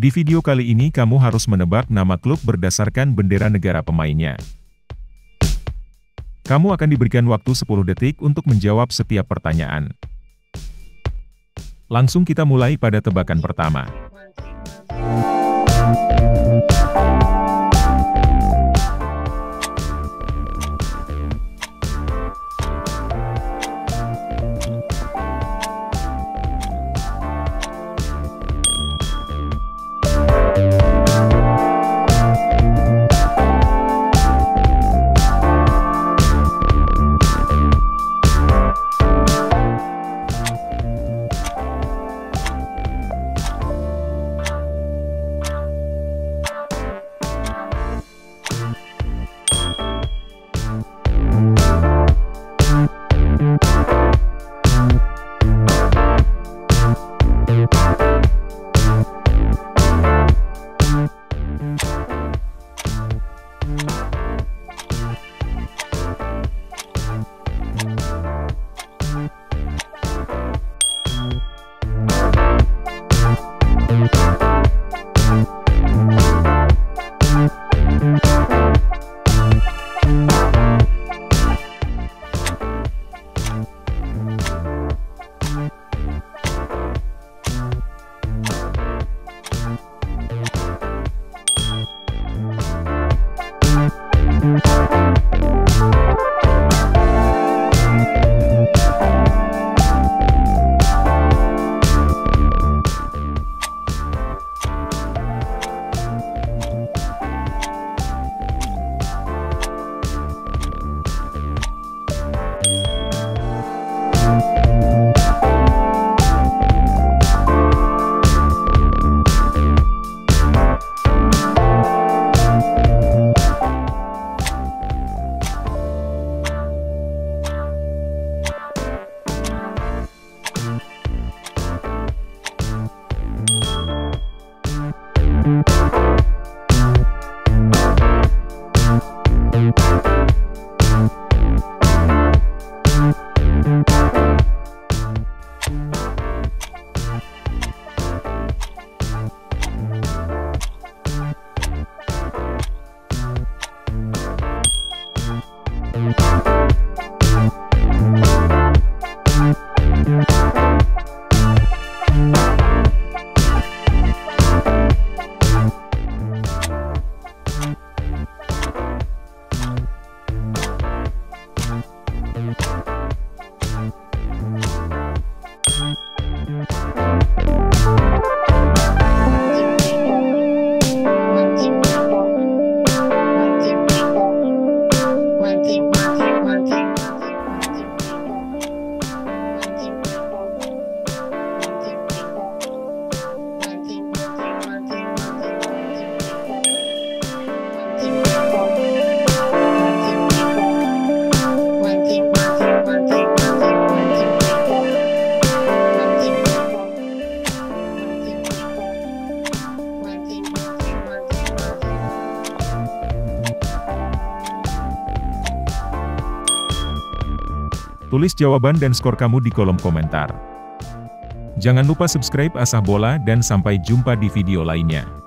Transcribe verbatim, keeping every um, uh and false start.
Di video kali ini kamu harus menebak nama klub berdasarkan bendera negara pemainnya. Kamu akan diberikan waktu sepuluh detik untuk menjawab setiap pertanyaan. Langsung kita mulai pada tebakan pertama. Tulis jawaban dan skor kamu di kolom komentar. Jangan lupa subscribe Asah Bola dan sampai jumpa di video lainnya.